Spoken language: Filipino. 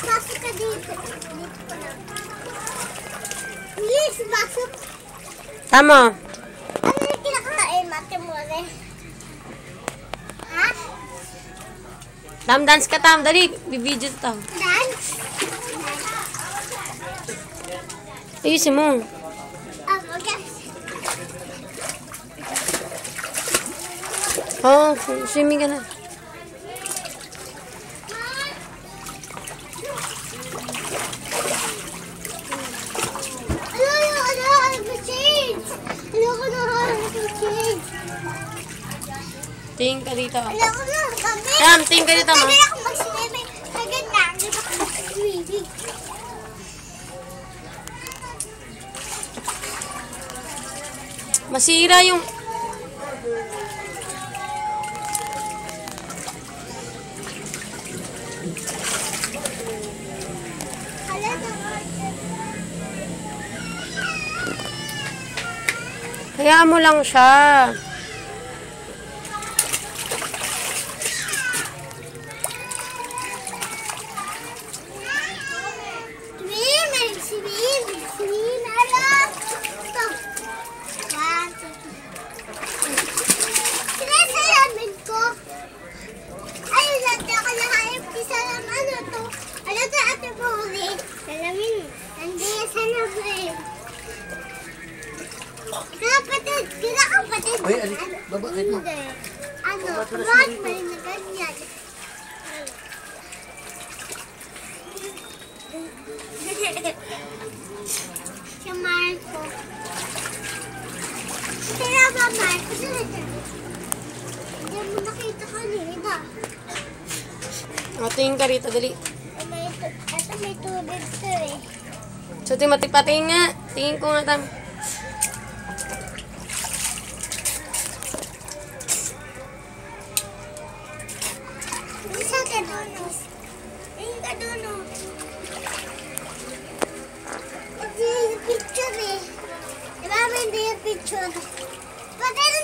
Pasok ka dito. Dito ko lang. Yes, pasok. Tama. Ano yung kinakain, Mate More? Ha? Tam, dance ka, Tam. Dali, bibidyo to, Tam. Dance? Ayusin mo. Okay. Oo, swimming ka na. Tingin ka dito. Tam, tingin ka dito, ma. Kaya ako mag-swimming. Kagad na. Hindi ako mag-swimming. Masira yung... Hayaan mo lang siya. Swim. Alam. Stop. One, two, three. Sinasalamin ko. Ayun, natin ako nakaip. Isalam ano to. Ano to, Ate Mori? Salamin. Nandiyan sa labin. Kapatid. Kinakapatid. Uy, alik. Baba, kahit mo. Hindi. Ano, bakit may na ganyan? Si Marco. Tira ba, Marco? Hindi mo nakita kanina. Tingin ka rito, dali. Ito may tubig to eh. So, patingin nga. Tingin ko nga, Tam. Isa ka doon. Ayun ka doon. Hindi yung picture eh. Diba may hindi yung picture? Pati